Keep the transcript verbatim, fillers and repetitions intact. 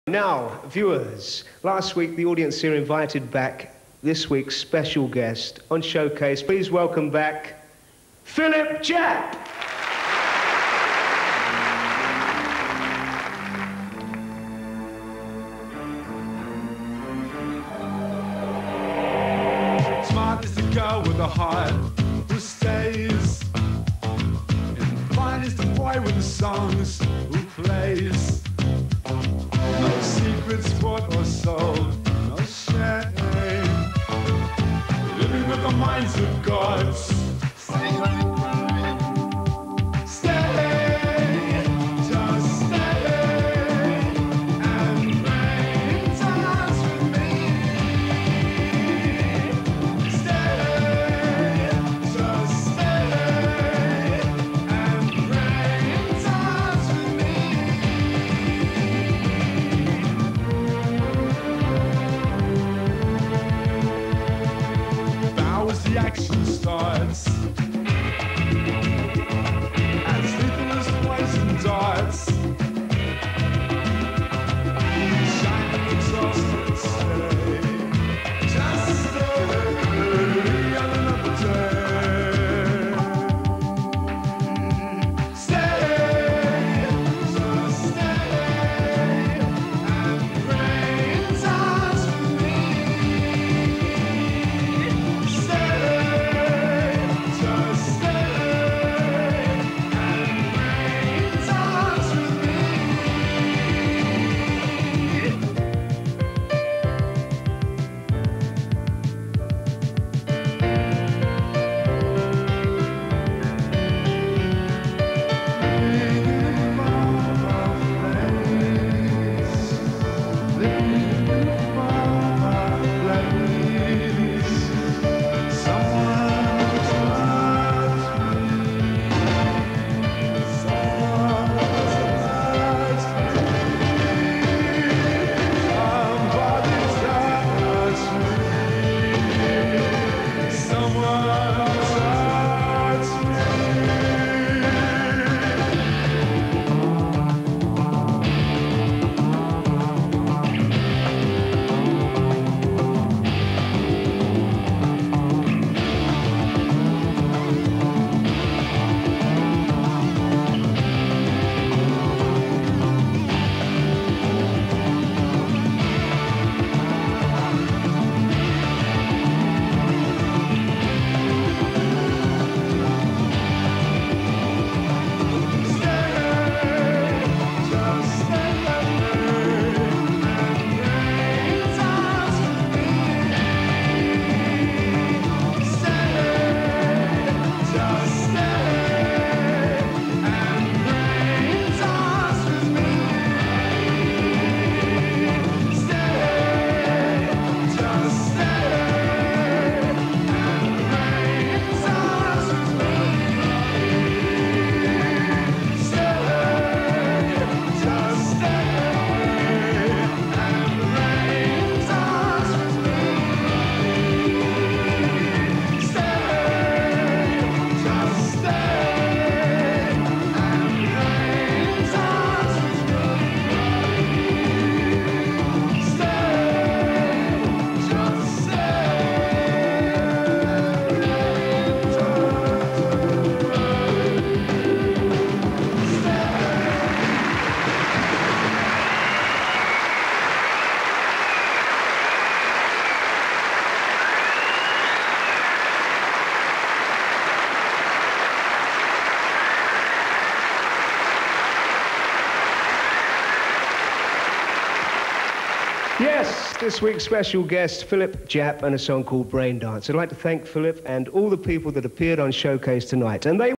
Now, viewers, last week the audience here invited back this week's special guest on Showcase. Please welcome back Philip Japp. Smart is the girl with a heart who stays, and fine is the boy with the songs who plays. No secrets bought or sold, no shame. Living with the minds of gods. Stay, just stay, and rain dance with me. Stay, just stay, and rain dance with me. As the action starts, as lethal as poison darts, shining exhausted, stay, just stay another day. Stay, just stay, and rain dance with me. Yes, this week's special guest, Philip Japp, and a song called Brain Dance. I'd like to thank Philip and all the people that appeared on Showcase tonight. And they